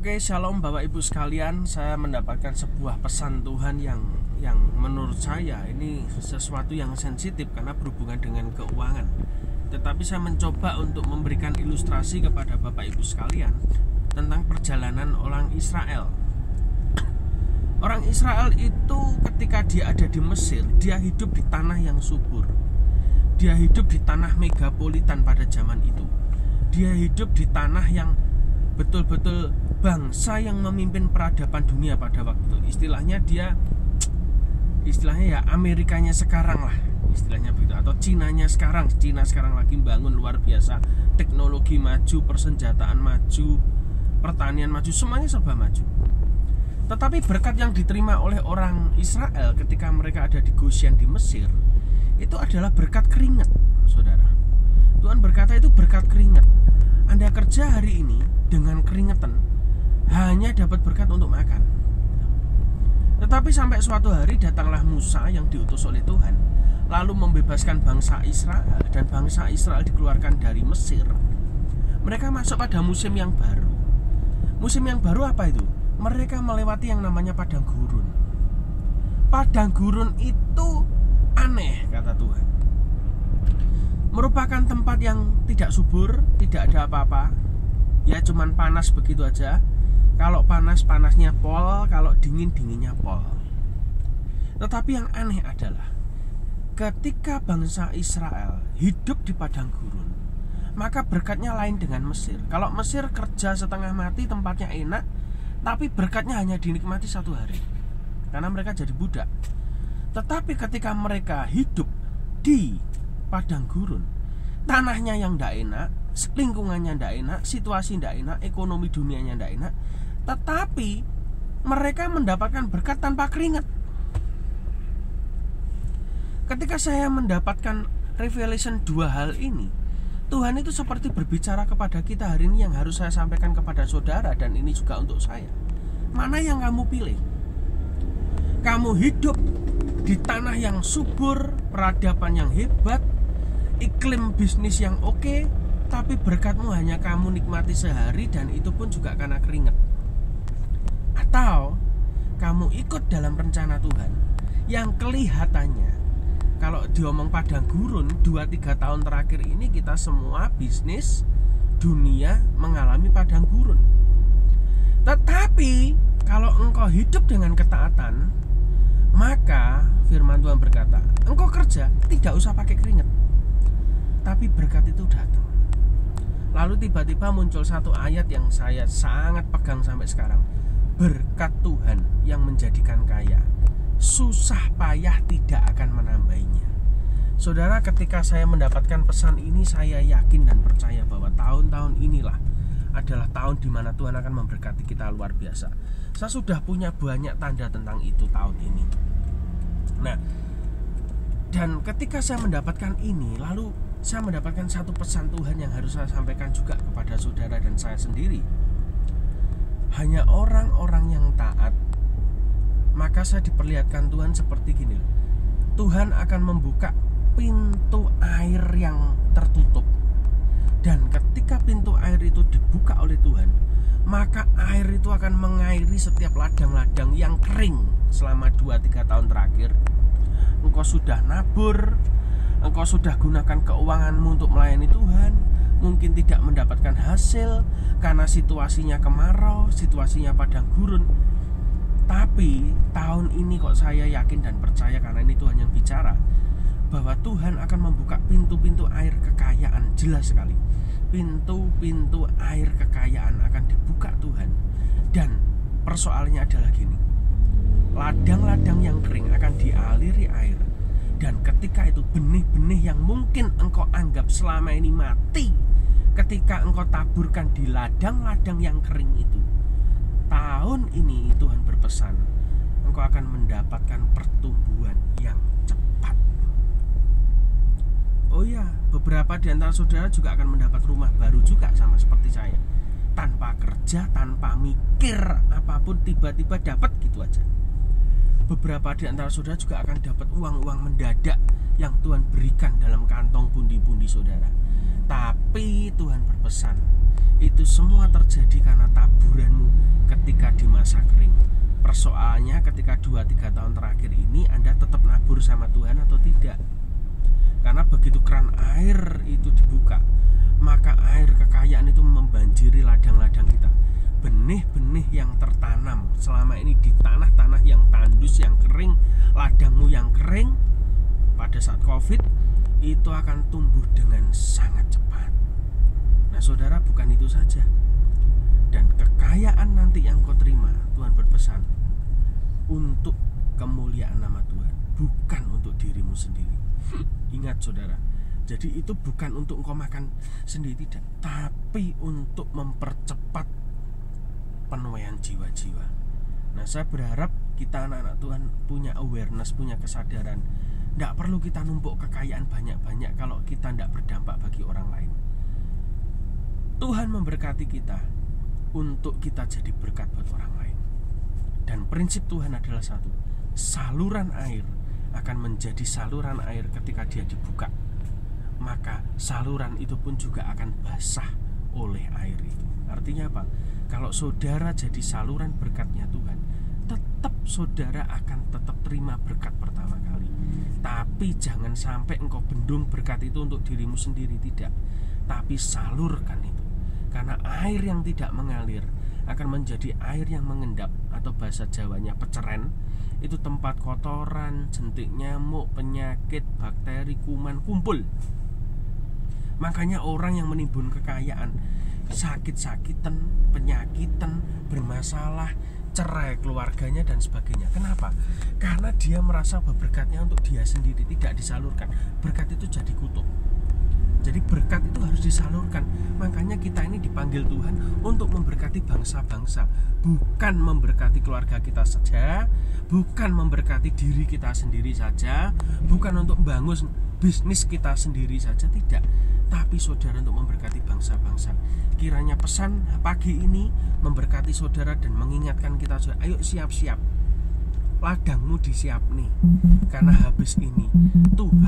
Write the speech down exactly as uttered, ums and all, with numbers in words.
Oke, shalom Bapak Ibu sekalian. Saya mendapatkan sebuah pesan Tuhan yang yang menurut saya ini sesuatu yang sensitif karena berhubungan dengan keuangan. Tetapi saya mencoba untuk memberikan ilustrasi kepada Bapak Ibu sekalian tentang perjalanan orang Israel. Orang Israel itu ketika dia ada di Mesir, dia hidup di tanah yang subur. Dia hidup di tanah megapolitan pada zaman itu. Dia hidup di tanah yang betul-betul bangsa yang memimpin peradaban dunia pada waktu itu. Istilahnya dia istilahnya ya Amerikanya sekarang lah, istilahnya begitu, atau Cinanya sekarang. Cina sekarang lagi bangun luar biasa, teknologi maju, persenjataan maju, pertanian maju, semuanya serba maju. Tetapi berkat yang diterima oleh orang Israel ketika mereka ada di Goshen di Mesir itu adalah berkat keringat, saudara. Tuhan berkata itu berkat keringat. Anda kerja hari ini dengan keringetan hanya dapat berkat untuk makan. Tetapi sampai suatu hari datanglah Musa yang diutus oleh Tuhan, lalu membebaskan bangsa Israel, dan bangsa Israel dikeluarkan dari Mesir. Mereka masuk pada musim yang baru. Musim yang baru apa itu? Mereka melewati yang namanya padang gurun. Padang gurun itu aneh, kata Tuhan. Merupakan tempat yang tidak subur, tidak ada apa-apa. Ya cuman panas begitu aja. Kalau panas, panasnya pol. Kalau dingin, dinginnya pol. Tetapi yang aneh adalah ketika bangsa Israel hidup di padang gurun, maka berkatnya lain dengan Mesir. Kalau Mesir kerja setengah mati, tempatnya enak, tapi berkatnya hanya dinikmati satu hari karena mereka jadi budak. Tetapi ketika mereka hidup di padang gurun, tanahnya yang tidak enak, lingkungannya tidak enak, situasi tidak enak, ekonomi dunianya tidak enak, tetapi mereka mendapatkan berkat tanpa keringat. Ketika saya mendapatkan revelation dua hal ini, Tuhan itu seperti berbicara kepada kita hari ini yang harus saya sampaikan kepada saudara, dan ini juga untuk saya. Mana yang kamu pilih? Kamu hidup di tanah yang subur, peradaban yang hebat, iklim bisnis yang oke, tapi berkatmu hanya kamu nikmati sehari, dan itu pun juga karena keringat. Atau kamu ikut dalam rencana Tuhan yang kelihatannya, kalau diomong padang gurun, dua tiga tahun terakhir ini kita semua bisnis dunia mengalami padang gurun. Tetapi kalau engkau hidup dengan ketaatan, maka firman Tuhan berkata, engkau kerja tidak usah pakai keringat, tapi berkat itu datang. Lalu tiba-tiba muncul satu ayat yang saya sangat pegang sampai sekarang. Berkat Tuhan yang menjadikan kaya, susah payah tidak akan menambahinya. Saudara, ketika saya mendapatkan pesan ini, saya yakin dan percaya bahwa tahun-tahun inilah adalah tahun di mana Tuhan akan memberkati kita luar biasa. Saya sudah punya banyak tanda tentang itu tahun ini. Nah, dan ketika saya mendapatkan ini, lalu saya mendapatkan satu pesan Tuhan yang harus saya sampaikan juga kepada saudara dan saya sendiri. Hanya orang-orang yang taat, maka saya diperlihatkan Tuhan seperti gini. Tuhan akan membuka pintu air yang tertutup. Dan ketika pintu air itu dibuka oleh Tuhan, maka air itu akan mengairi setiap ladang-ladang yang kering selama dua tiga tahun terakhir. Engkau sudah nabur, engkau sudah gunakan keuanganmu untuk melayani Tuhan, mungkin tidak mendapatkan hasil karena situasinya kemarau, situasinya padang gurun. Tapi tahun ini kok saya yakin dan percaya, karena ini Tuhan yang bicara, bahwa Tuhan akan membuka pintu-pintu air kekayaan. Jelas sekali, pintu-pintu air kekayaan akan dibuka Tuhan. Dan persoalannya adalah gini, ladang-ladang yang kering akan dialiri air. Dan ketika itu benih-benih yang mungkin engkau anggap selama ini mati, ketika engkau taburkan di ladang-ladang yang kering itu, tahun ini Tuhan berpesan, engkau akan mendapatkan pertumbuhan yang cepat. Oh ya, beberapa di antara saudara juga akan mendapat rumah baru juga sama seperti saya. Tanpa kerja, tanpa mikir apapun, tiba-tiba dapat gitu aja. Beberapa di antara saudara juga akan dapat uang-uang mendadak yang Tuhan berikan dalam kantong pundi-pundi saudara. Tapi Tuhan berpesan, itu semua terjadi karena taburanmu Persoalannya ketika dua tiga tahun terakhir ini Anda tetap nabur sama Tuhan atau tidak. Karena begitu keran air itu dibuka, maka air kekayaan itu membanjiri ladang-ladang kita. Benih-benih yang tertanam selama ini di tanah-tanah yang tandus, yang kering, ladangmu yang kering, pada saat Covid itu akan tumbuh dengan sangat cepat. Nah saudara, bukan itu saja. Dan kekayaan nanti yang kau terima, Tuhan berpesan untuk kemuliaan nama Tuhan, bukan untuk dirimu sendiri. Ingat saudara, jadi itu bukan untuk engkau makan sendiri, tidak, tapi untuk mempercepat penuaian jiwa-jiwa. Nah saya berharap kita anak-anak Tuhan punya awareness, punya kesadaran. Tidak perlu kita numpuk kekayaan banyak-banyak kalau kita tidak berdampak bagi orang lain. Tuhan memberkati kita untuk kita jadi berkat buat orang lain. Dan prinsip Tuhan adalah satu, saluran air akan menjadi saluran air ketika dia dibuka. Maka saluran itu pun juga akan basah oleh air itu. Artinya apa? Kalau saudara jadi saluran berkatnya Tuhan, tetap saudara akan tetap terima berkat pertama kali. Tapi jangan sampai engkau bendung berkat itu untuk dirimu sendiri, tidak. Tapi salurkan itu. Karena air yang tidak mengalir akan menjadi air yang mengendap, atau bahasa Jawanya peceren. Itu tempat kotoran, jentik nyamuk, penyakit, bakteri, kuman kumpul. Makanya orang yang menimbun kekayaan, sakit-sakitan, penyakitan, bermasalah, cerai keluarganya dan sebagainya. Kenapa? Karena dia merasa bahwa berkatnya untuk dia sendiri, tidak disalurkan. Berkat itu jadi kutuk. Jadi berkat itu harus disalurkan. Makanya kita ini dipanggil Tuhan untuk memberkati bangsa-bangsa, bukan memberkati keluarga kita saja, bukan memberkati diri kita sendiri saja, bukan untuk membangun bisnis kita sendiri saja, tidak. Tapi saudara untuk memberkati bangsa-bangsa. Kiranya pesan pagi ini memberkati saudara dan mengingatkan kita, ayo siap-siap, ladangmu disiap nih. Karena habis ini Tuhan